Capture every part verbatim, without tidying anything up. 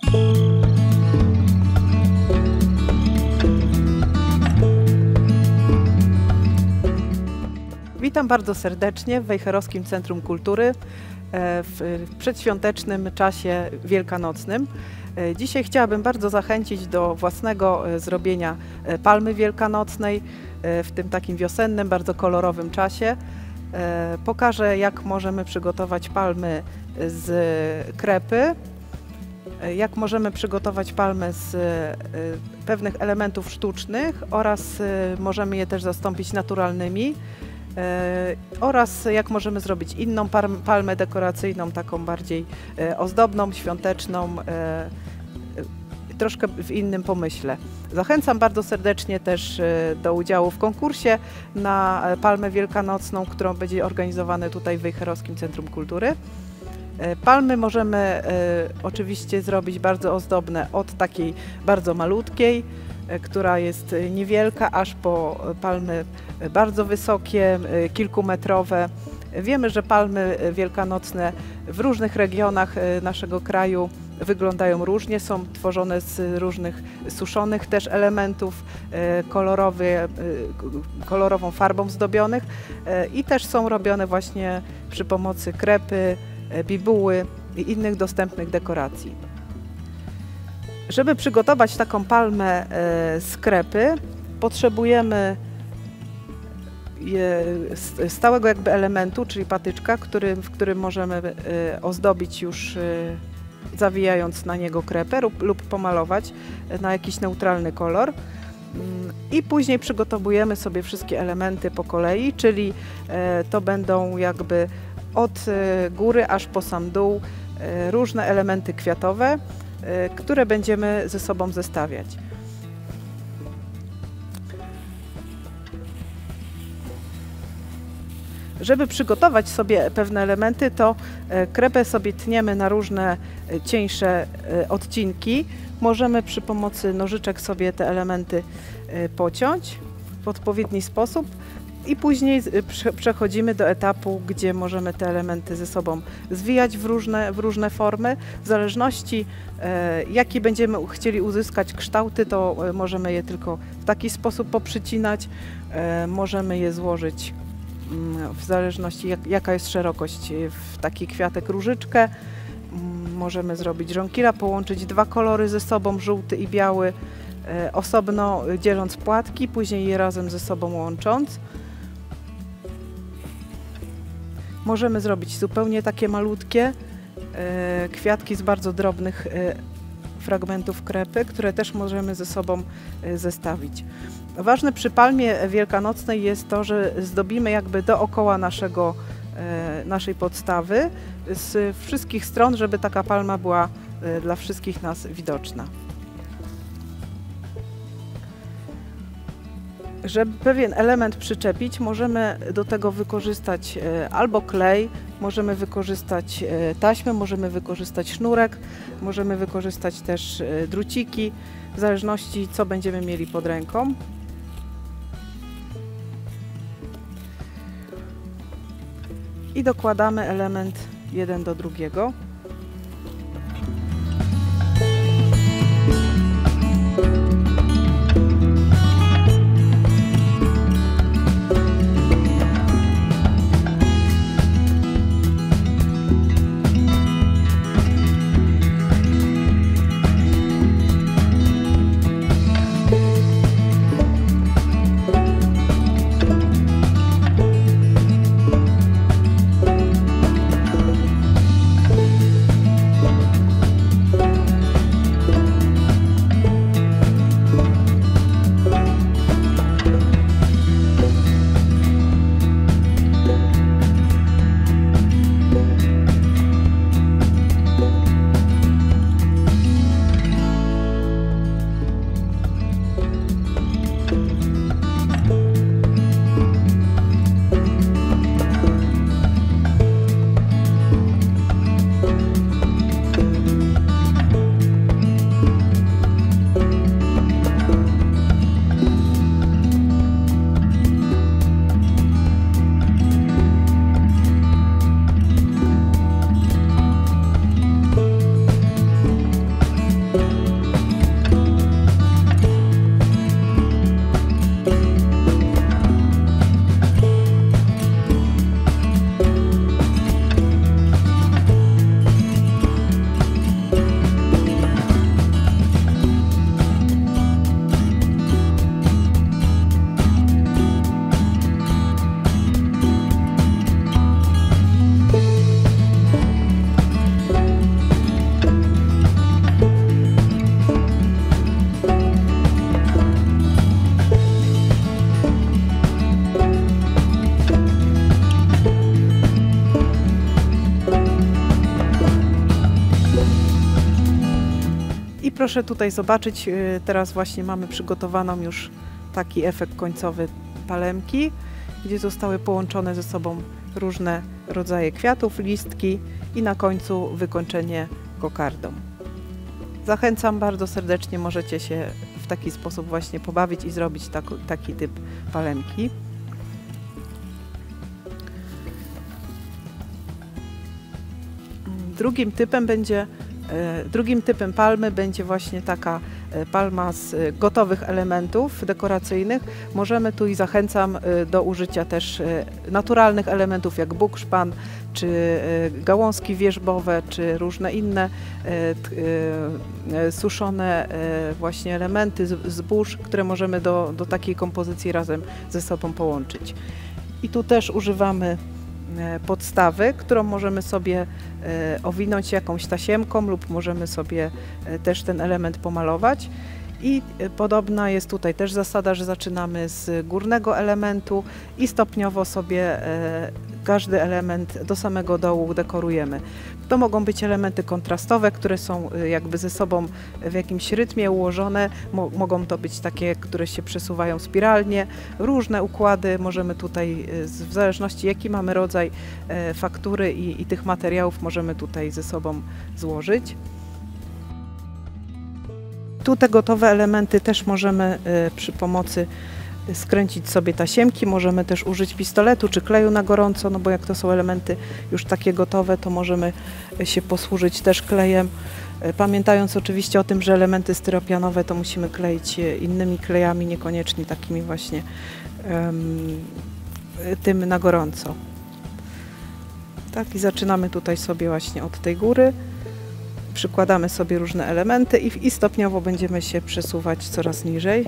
Witam bardzo serdecznie w Wejherowskim Centrum Kultury w przedświątecznym czasie wielkanocnym. Dzisiaj chciałabym bardzo zachęcić do własnego zrobienia palmy wielkanocnej w tym takim wiosennym, bardzo kolorowym czasie. Pokażę, jak możemy przygotować palmy z krepy, jak możemy przygotować palmę z pewnych elementów sztucznych oraz możemy je też zastąpić naturalnymi. Oraz jak możemy zrobić inną palmę dekoracyjną, taką bardziej ozdobną, świąteczną, troszkę w innym pomyśle. Zachęcam bardzo serdecznie też do udziału w konkursie na palmę wielkanocną, którą będzie organizowana tutaj w Wejherowskim Centrum Kultury. Palmy możemy oczywiście zrobić bardzo ozdobne, od takiej bardzo malutkiej, która jest niewielka, aż po palmy bardzo wysokie, kilkumetrowe. Wiemy, że palmy wielkanocne w różnych regionach naszego kraju wyglądają różnie, są tworzone z różnych suszonych też elementów, kolorowy, kolorową farbą zdobionych i też są robione właśnie przy pomocy krepy, bibuły i innych dostępnych dekoracji. Żeby przygotować taką palmę z krepy, potrzebujemy stałego jakby elementu, czyli patyczka, który, w którym możemy ozdobić już zawijając na niego krepę lub, lub pomalować na jakiś neutralny kolor. I później przygotowujemy sobie wszystkie elementy po kolei, czyli to będą jakby od góry aż po sam dół różne elementy kwiatowe, które będziemy ze sobą zestawiać. Żeby przygotować sobie pewne elementy, to krepę sobie tniemy na różne cieńsze odcinki. Możemy przy pomocy nożyczek sobie te elementy pociąć w odpowiedni sposób i później przechodzimy do etapu, gdzie możemy te elementy ze sobą zwijać w różne, w różne formy. W zależności jaki będziemy chcieli uzyskać kształty, to możemy je tylko w taki sposób poprzycinać, możemy je złożyć w zależności jak, jaka jest szerokość w taki kwiatek różyczkę. Możemy zrobić żonkila, połączyć dwa kolory ze sobą, żółty i biały, osobno dzieląc płatki, później je razem ze sobą łącząc. Możemy zrobić zupełnie takie malutkie kwiatki z bardzo drobnych fragmentów krepy, które też możemy ze sobą zestawić. Ważne przy palmie wielkanocnej jest to, że zdobimy jakby dookoła naszego, naszej podstawy z wszystkich stron, żeby taka palma była dla wszystkich nas widoczna. Żeby pewien element przyczepić, możemy do tego wykorzystać albo klej, możemy wykorzystać taśmę, możemy wykorzystać sznurek, możemy wykorzystać też druciki, w zależności co będziemy mieli pod ręką. I dokładamy element jeden do drugiego. Proszę tutaj zobaczyć, teraz właśnie mamy przygotowaną już taki efekt końcowy palemki, gdzie zostały połączone ze sobą różne rodzaje kwiatów, listki i na końcu wykończenie kokardą. Zachęcam bardzo serdecznie, możecie się w taki sposób właśnie pobawić i zrobić tak, taki typ palemki. Drugim typem będzie Drugim typem palmy będzie właśnie taka palma z gotowych elementów dekoracyjnych. Możemy tu i zachęcam do użycia też naturalnych elementów jak bukszpan, czy gałązki wierzbowe, czy różne inne suszone właśnie elementy zbóż, które możemy do, do takiej kompozycji razem ze sobą połączyć. I tu też używamy podstawy, którą możemy sobie owinąć jakąś tasiemką lub możemy sobie też ten element pomalować. I podobna jest tutaj też zasada, że zaczynamy z górnego elementu i stopniowo sobie każdy element do samego dołu dekorujemy. To mogą być elementy kontrastowe, które są jakby ze sobą w jakimś rytmie ułożone. Mo mogą to być takie, które się przesuwają spiralnie. Różne układy możemy tutaj, w zależności jaki mamy rodzaj faktury i, i tych materiałów, możemy tutaj ze sobą złożyć. Tu te gotowe elementy też możemy przy pomocy skręcić sobie tasiemki, możemy też użyć pistoletu czy kleju na gorąco, no bo jak to są elementy już takie gotowe, to możemy się posłużyć też klejem. Pamiętając oczywiście o tym, że elementy styropianowe to musimy kleić innymi klejami, niekoniecznie takimi właśnie um, tym na gorąco. Tak, i zaczynamy tutaj sobie właśnie od tej góry. Przykładamy sobie różne elementy i, i stopniowo będziemy się przesuwać coraz niżej.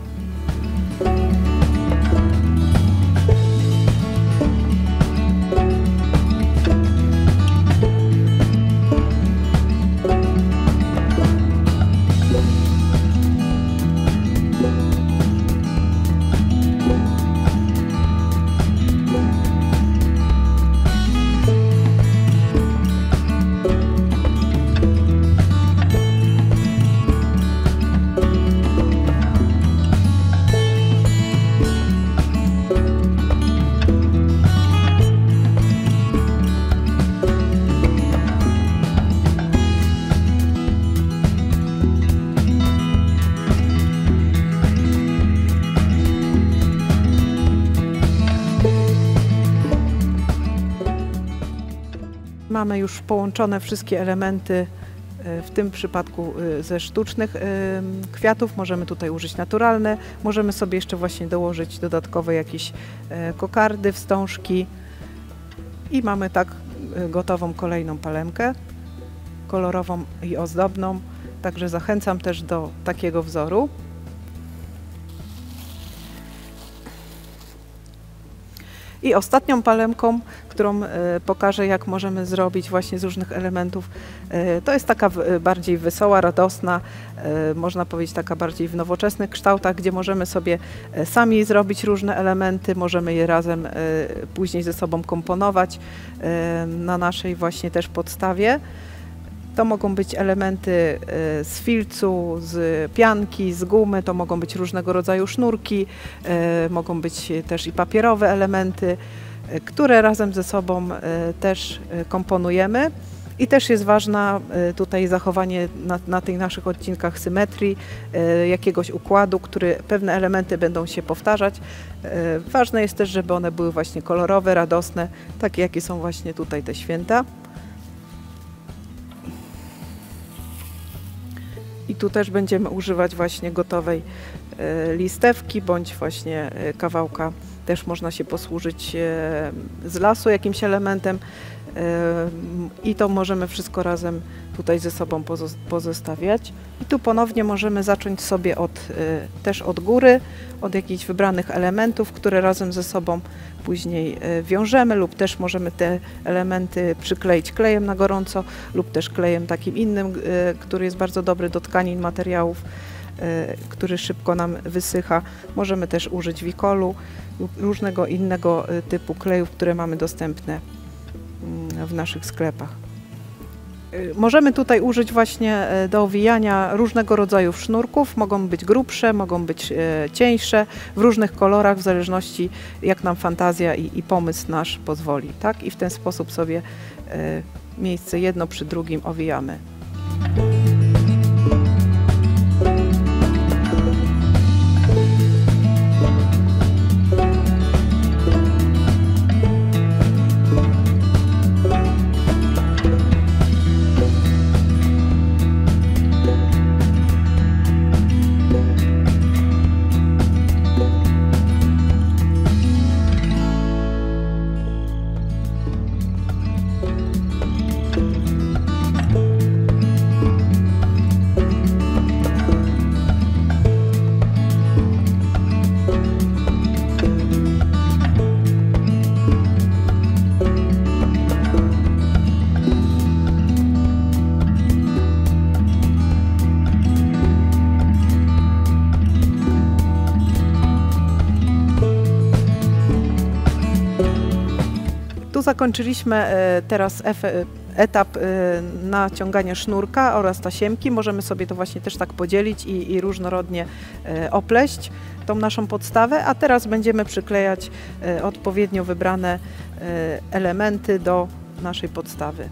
Mamy już połączone wszystkie elementy, w tym przypadku ze sztucznych kwiatów. Możemy tutaj użyć naturalne, możemy sobie jeszcze właśnie dołożyć dodatkowe jakieś kokardy, wstążki i mamy tak gotową kolejną palemkę, kolorową i ozdobną. Także zachęcam też do takiego wzoru. I ostatnią palemką, którą pokażę, jak możemy zrobić właśnie z różnych elementów, to jest taka bardziej wesoła, radosna, można powiedzieć taka bardziej w nowoczesnych kształtach, gdzie możemy sobie sami zrobić różne elementy, możemy je razem później ze sobą komponować na naszej właśnie też podstawie. To mogą być elementy z filcu, z pianki, z gumy, to mogą być różnego rodzaju sznurki, mogą być też i papierowe elementy, które razem ze sobą też komponujemy. I też jest ważne tutaj zachowanie na, na tych naszych odcinkach symetrii, jakiegoś układu, który pewne elementy będą się powtarzać. Ważne jest też, żeby one były właśnie kolorowe, radosne, takie jakie są właśnie tutaj te święta. I tu też będziemy używać właśnie gotowej listewki bądź właśnie kawałka. Też można się posłużyć z lasu jakimś elementem i to możemy wszystko razem tutaj ze sobą pozestawiać. I tu ponownie możemy zacząć sobie od, też od góry, od jakichś wybranych elementów, które razem ze sobą później wiążemy, lub też możemy te elementy przykleić klejem na gorąco lub też klejem takim innym, który jest bardzo dobry do tkanin, materiałów, który szybko nam wysycha. Możemy też użyć wikolu lub różnego innego typu klejów, które mamy dostępne w naszych sklepach. Możemy tutaj użyć właśnie do owijania różnego rodzaju sznurków. Mogą być grubsze, mogą być cieńsze, w różnych kolorach, w zależności jak nam fantazja i, i pomysł nasz pozwoli. Tak? I w ten sposób sobie miejsce jedno przy drugim owijamy. Tu zakończyliśmy teraz etap naciągania sznurka oraz tasiemki. Możemy sobie to właśnie też tak podzielić i, i różnorodnie opleść tą naszą podstawę, a teraz będziemy przyklejać odpowiednio wybrane elementy do naszej podstawy.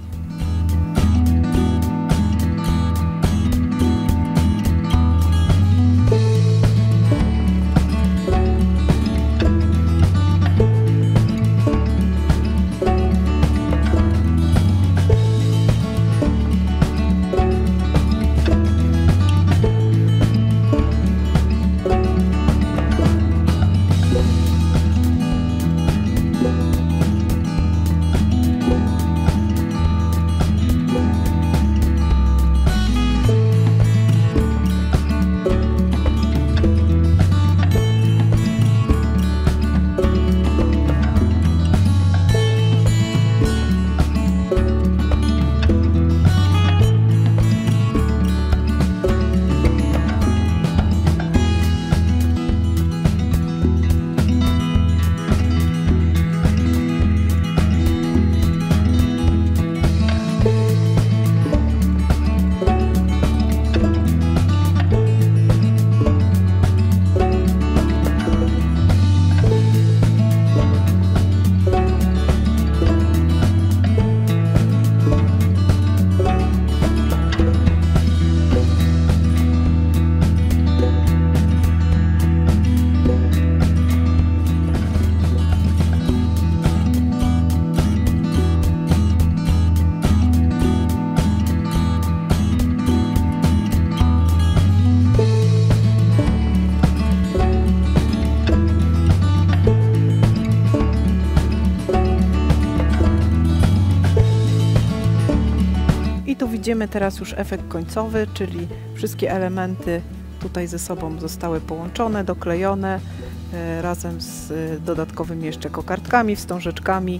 I tu widzimy teraz już efekt końcowy, czyli wszystkie elementy tutaj ze sobą zostały połączone, doklejone e, razem z e, dodatkowymi jeszcze kokardkami, wstążeczkami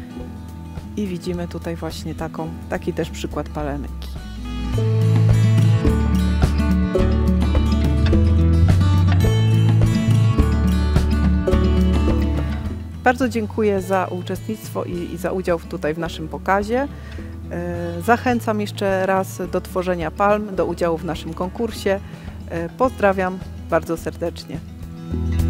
i widzimy tutaj właśnie taką, taki też przykład palemki. Bardzo dziękuję za uczestnictwo i, i za udział tutaj w naszym pokazie. Zachęcam jeszcze raz do tworzenia palm, do udziału w naszym konkursie. Pozdrawiam bardzo serdecznie.